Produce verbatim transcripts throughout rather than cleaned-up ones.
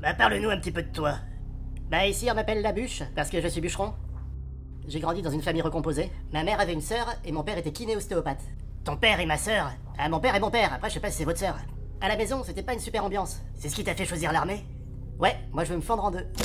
Bah parle-nous un petit peu de toi. Bah ici on m'appelle la bûche, parce que je suis bûcheron. J'ai grandi dans une famille recomposée. Ma mère avait une sœur et mon père était kiné-ostéopathe. Ton père et ma sœur? Ah, mon père et mon père, après je sais pas si c'est votre sœur. À la maison, c'était pas une super ambiance. C'est ce qui t'a fait choisir l'armée? Ouais, moi je veux me fendre en deux.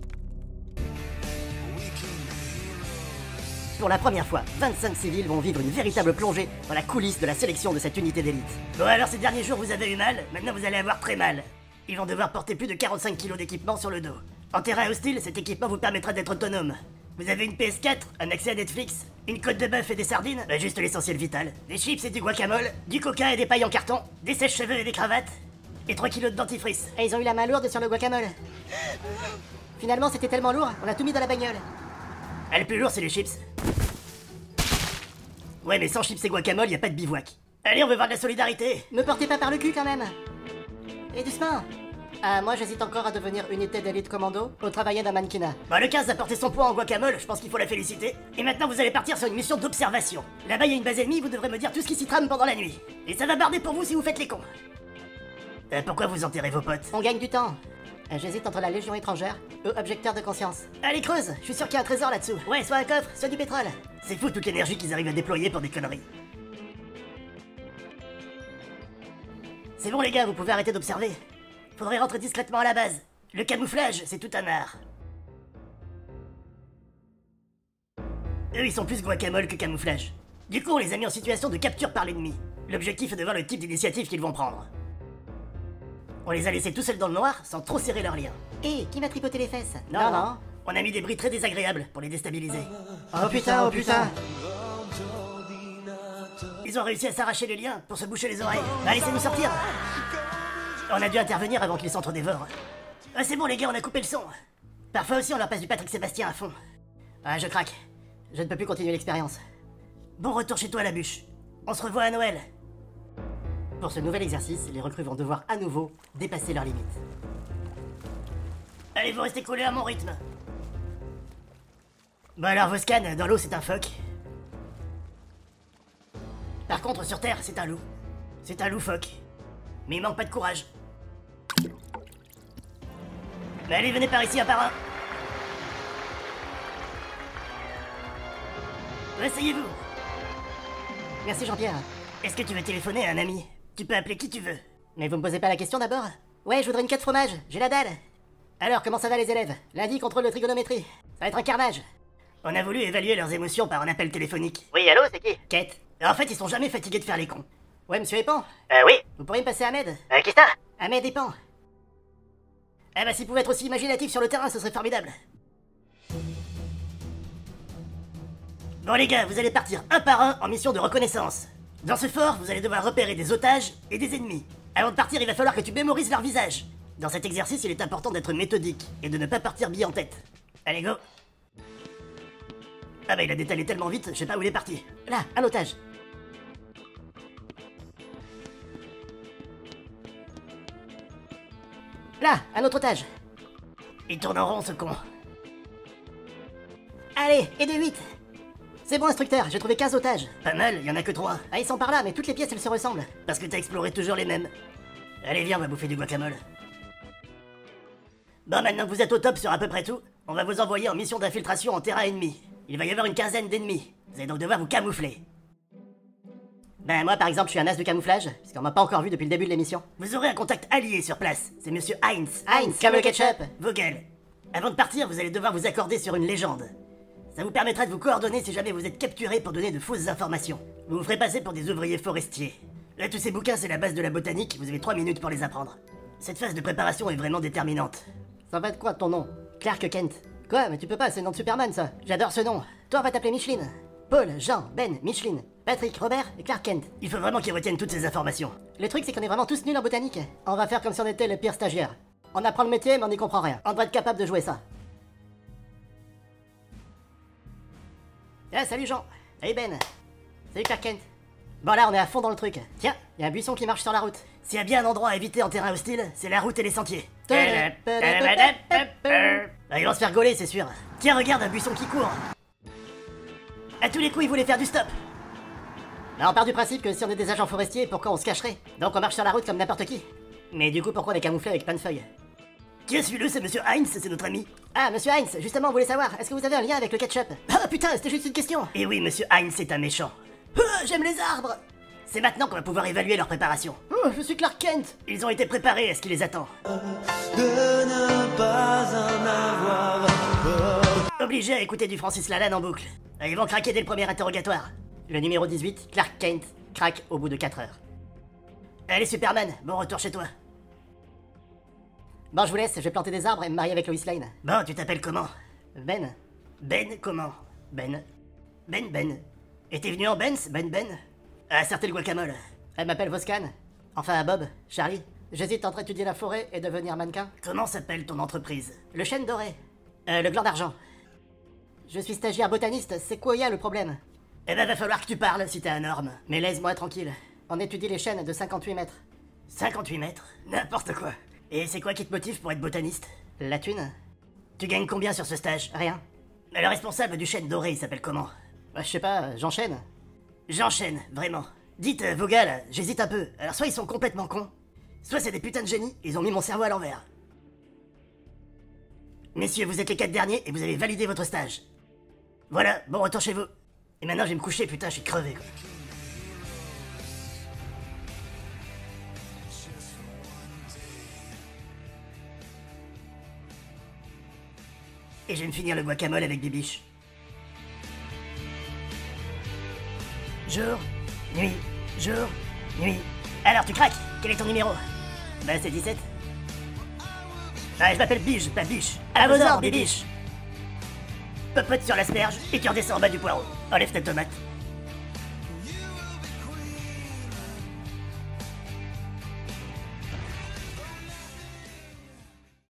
Pour la première fois, vingt-cinq civils vont vivre une véritable plongée dans la coulisse de la sélection de cette unité d'élite. Bon alors ces derniers jours vous avez eu mal, maintenant vous allez avoir très mal. Ils vont devoir porter plus de quarante-cinq kilos d'équipement sur le dos. En terrain hostile, cet équipement vous permettra d'être autonome. Vous avez une P S quatre, un accès à Netflix, une côte de bœuf et des sardines, bah juste l'essentiel vital. Des chips et du guacamole, du coca et des pailles en carton, des sèches-cheveux et des cravates, et trois kilos de dentifrice. Et ils ont eu la main lourde sur le guacamole. Finalement c'était tellement lourd, on a tout mis dans la bagnole. Ah, le plus lourd c'est les chips. Ouais mais sans chips et guacamole, y a pas de bivouac. Allez, on veut voir de la solidarité. Me portez pas par le cul quand même. Et doucement. Ah, moi j'hésite encore à devenir unité d'élite commando ou travailler dans mannequinat. Bah le quinze a porté son poids en guacamole, je pense qu'il faut la féliciter. Et maintenant vous allez partir sur une mission d'observation. Là-bas il y a une base ennemie, vous devrez me dire tout ce qui s'y trame pendant la nuit. Et ça va barder pour vous si vous faites les cons. Euh, pourquoi vous enterrez vos potes? On gagne du temps. Euh, J'hésite entre la Légion étrangère ou objecteur de conscience. Allez creuse, je suis sûr qu'il y a un trésor là-dessous. Ouais, soit un coffre, soit du pétrole. C'est fou toute l'énergie qu'ils arrivent à déployer pour des conneries. C'est bon les gars, vous pouvez arrêter d'observer. Faudrait rentrer discrètement à la base. Le camouflage, c'est tout un art. Eux, ils sont plus guacamole que camouflage. Du coup, on les a mis en situation de capture par l'ennemi. L'objectif est de voir le type d'initiative qu'ils vont prendre. On les a laissés tout seuls dans le noir, sans trop serrer leurs liens. Hé, qui m'a tripoté les fesses? Non, non, non. On a mis des bruits très désagréables pour les déstabiliser. Oh putain, oh putain. Ils ont réussi à s'arracher les liens pour se boucher les oreilles. Bah, laissez-nous sortir. On a dû intervenir avant qu'ils s'entre-dévorent. Ah, c'est bon les gars, on a coupé le son. Parfois aussi on leur passe du Patrick Sébastien à fond. Ah, je craque. Je ne peux plus continuer l'expérience. Bon retour chez toi la bûche. On se revoit à Noël. Pour ce nouvel exercice, les recrues vont devoir à nouveau dépasser leurs limites. Allez, vous restez collés à mon rythme. Bon alors vos scans, dans l'eau c'est un phoque. Par contre sur Terre c'est un loup. C'est un loup phoque. Mais il manque pas de courage. Mais allez, venez par ici un par un. Asseyez-vous. Merci Jean-Pierre. Est-ce que tu veux téléphoner à un ami? Tu peux appeler qui tu veux. Mais vous me posez pas la question d'abord? Ouais, je voudrais une queue de fromage, j'ai la dalle. Alors, comment ça va les élèves? Lundi, contrôle de trigonométrie. Ça va être un carnage. On a voulu évaluer leurs émotions par un appel téléphonique. Oui, allô, c'est qui? Kate. En fait, ils sont jamais fatigués de faire les cons. Ouais, monsieur Epan? Euh, oui. Vous pourriez me passer Ahmed? Euh, qui ça? Ahmed Epan. Eh bah, s'il pouvait être aussi imaginatif sur le terrain, ce serait formidable. Bon les gars, vous allez partir un par un en mission de reconnaissance. Dans ce fort, vous allez devoir repérer des otages et des ennemis. Avant de partir, il va falloir que tu mémorises leur visage. Dans cet exercice, il est important d'être méthodique et de ne pas partir bille en tête. Allez, go. Ah bah il a détalé tellement vite, je sais pas où il est parti. Là, un otage. Là, un autre otage. Il tourne en rond ce con. Allez, et de huit. C'est bon instructeur, j'ai trouvé quinze otages. Pas mal, il y en a que trois. Ah, ils sont par là, mais toutes les pièces elles se ressemblent. Parce que t'as exploré toujours les mêmes. Allez viens, on va bouffer du guacamole. Bon, maintenant que vous êtes au top sur à peu près tout, on va vous envoyer en mission d'infiltration en terrain ennemi. Il va y avoir une quinzaine d'ennemis. Vous allez donc devoir vous camoufler. Ben moi par exemple je suis un as de camouflage, parce qu'on m'a pas encore vu depuis le début de l'émission. Vous aurez un contact allié sur place, c'est monsieur Heinz. Heinz, comme le ketchup. Vogel. Avant de partir, vous allez devoir vous accorder sur une légende. Ça vous permettra de vous coordonner si jamais vous êtes capturé pour donner de fausses informations. Vous vous ferez passer pour des ouvriers forestiers. Là, tous ces bouquins, c'est la base de la botanique, vous avez trois minutes pour les apprendre. Cette phase de préparation est vraiment déterminante. Ça va être quoi ton nom? Clark Kent. Quoi? Mais tu peux pas, c'est le nom de Superman ça. J'adore ce nom. Toi on va t'appeler Micheline. Paul, Jean, Ben, Micheline, Patrick, Robert et Clark Kent. Il faut vraiment qu'ils retiennent toutes ces informations. Le truc c'est qu'on est vraiment tous nuls en botanique. On va faire comme si on était les pires stagiaires. On apprend le métier mais on n'y comprend rien. On doit être capable de jouer ça. Ah salut Jean. Salut Ben. Salut Clark Kent. Bon là on est à fond dans le truc. Tiens, il y a un buisson qui marche sur la route. S'il y a bien un endroit à éviter en terrain hostile, c'est la route et les sentiers. Ah, ils vont se faire gauler, c'est sûr. Tiens, regarde, un buisson qui court. À tous les coups, ils voulaient faire du stop. Là, on part du principe que si on est des agents forestiers, pourquoi on se cacherait? Donc on marche sur la route comme n'importe qui. Mais du coup, pourquoi on est camouflé avec plein de feuilles? Qui est celui-là? C'est monsieur Heinz, c'est notre ami. Ah, monsieur Heinz, justement, on voulait savoir, est-ce que vous avez un lien avec le ketchup? Ah putain, c'était juste une question. Et oui, monsieur Heinz est un méchant. Ah, j'aime les arbres. C'est maintenant qu'on va pouvoir évaluer leur préparation. Oh, je suis Clark Kent. Ils ont été préparés à ce qui les attend. De ne pas en avoir peur. Obligés à écouter du Francis Lalanne en boucle. Et ils vont craquer dès le premier interrogatoire. Le numéro dix-huit, Clark Kent, craque au bout de quatre heures. Allez Superman, bon retour chez toi. Bon, je vous laisse, je vais planter des arbres et me marier avec Lois Lane. Bon, tu t'appelles comment? Ben. Ben comment? Ben. Ben Ben. Et t'es venu en Benz, Ben Ben? Ah, sortez le guacamole. Elle m'appelle Voscan. Enfin, Bob, Charlie. J'hésite entre étudier la forêt et devenir mannequin. Comment s'appelle ton entreprise? Le chêne doré. Euh, le gland d'argent. Je suis stagiaire botaniste, c'est quoi y a le problème? Eh ben va falloir que tu parles si t'es un norme. Mais laisse-moi tranquille. On étudie les chênes de cinquante-huit mètres. cinquante-huit mètres? N'importe quoi. Et c'est quoi qui te motive pour être botaniste? La thune? Tu gagnes combien sur ce stage? Rien. Mais le responsable du chêne doré, il s'appelle comment? Bah, je sais pas, j'enchaîne. J'enchaîne, vraiment. Dites, euh, vos gars là, j'hésite un peu. Alors soit ils sont complètement cons, soit c'est des putains de génies, ils ont mis mon cerveau à l'envers. Messieurs, vous êtes les quatre derniers et vous avez validé votre stage. Voilà, bon retour chez vous. Et maintenant je vais me coucher, putain, je suis crevé quoi. Et je vais me finir le guacamole avec Bibiche. Jour, nuit, jour, nuit. Alors tu craques? Quel est ton numéro? Bah c'est dix-sept. Ah, je m'appelle Biche, pas Biche. À vos ordres, Bibiche. Popote sur l'asperge et tu redescends en bas du poireau. Enlève ta tomate.